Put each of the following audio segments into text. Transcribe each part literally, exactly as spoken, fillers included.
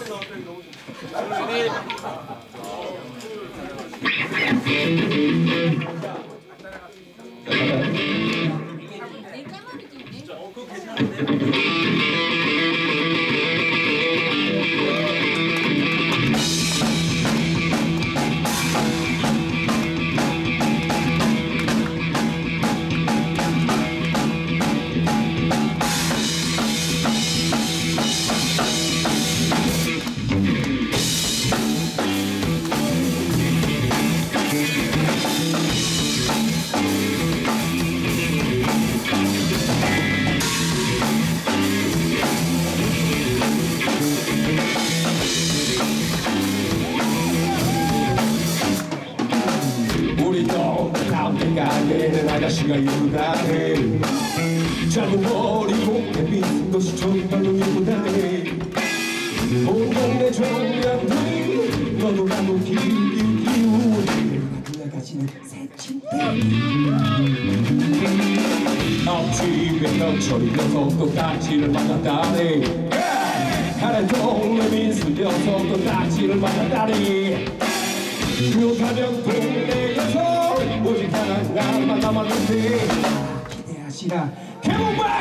가게는 아가씨가 예쁘다네. 짧은 머리 곱게 빈 것이 정말로 예쁘다네. 온 동네 정량들이 너도 나도 기울기 기울이 그 아가씨는 새침대. 앞집에 벽처리 녀석도 딱지를 만났다네. 가는 동네 민수 녀석도 딱지를 만났다네. 그렇다면 동네에서 오직 하나 나만 남았는데 기대하시라 개봉박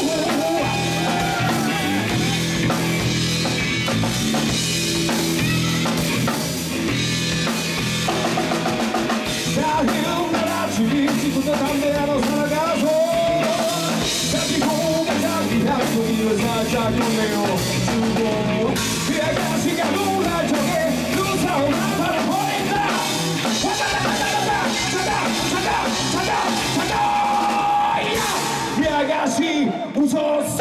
다음 날 아침 일찍부터 담배 하나 사가서 가지고 가자기 약속을 살짝 놓네요. 주고 그 아가씨가 놀랄 적에 눈싸움 한판을 벌인다. 찾아! 찾아! 이 아가씨 웃었어!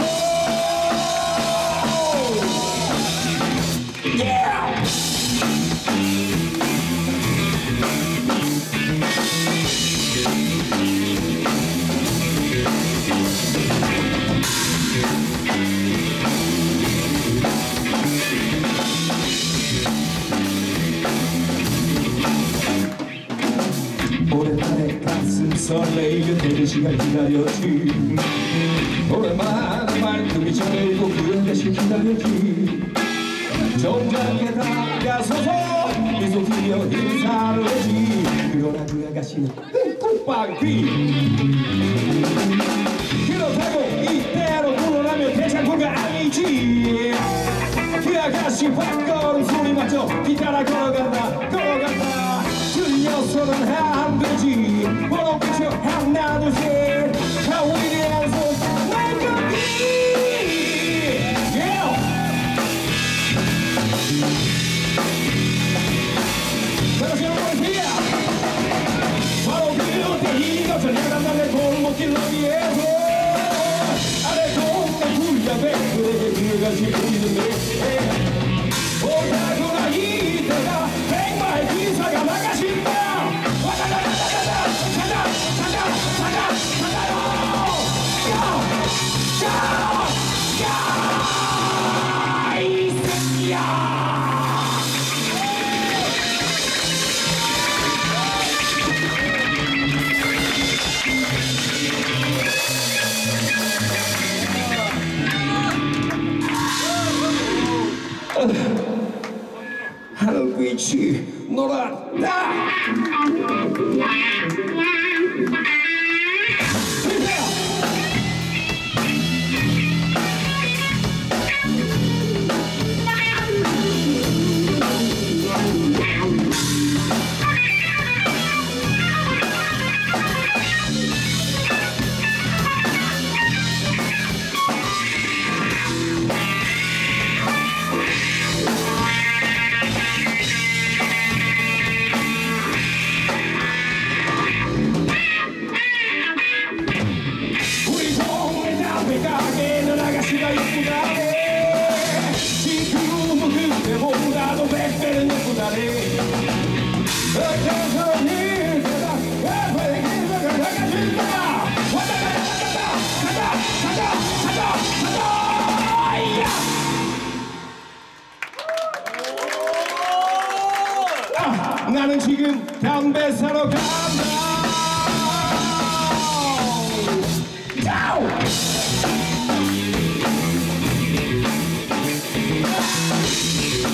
Yeah! 오랜만에 가슴 설레이며 되는 시간 기다렸지. 오랜만에 말끔히 전해고 그 아가씨 기다렸지. 정장에 다가서서 미소 띄며 인사를 했지. 그러나 그 아가씨는 꿀빵귀. 그렇다고 이대로 물러나면 괜찮고가 아니지. 그 아가씨 발걸음 소리마저 뒤따라 걸어간다 걸어간다. 들려서는 안 되지. 번호 붙여 하나 둘셋 가오리한 손 말끔히. 다시 한번 피야. 바로 그때 이것을 향한 내 골목길 너비에서 아래 동네 굴야배 그에게 그 아가씨 보이는데 오다구나 이때가 백마의 기사가 나가신다. 와다다다다다 찾아 찾아 찾아 찾아요. 야야야 이 새끼야. 하늘빛이 노랗다. 가게는 아가씨가 예쁘다네. 지금은 그때보다도 백 배는 예쁘다네. 어째서 니들아 왜 기사가 나가신다. 와다다다다다 가자 가자 가자 가자. 야! 아, 나는 지금 담배 사러 간다. Go!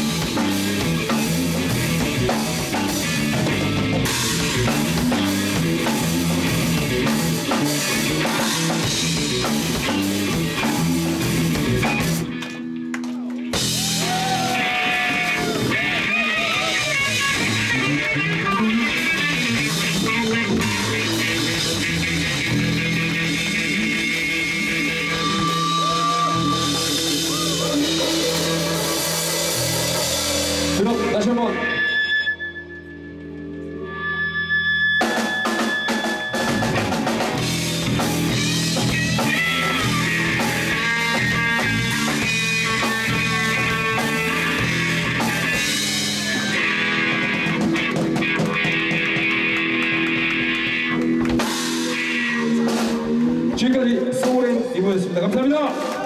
수고했습니다. 감사합니다.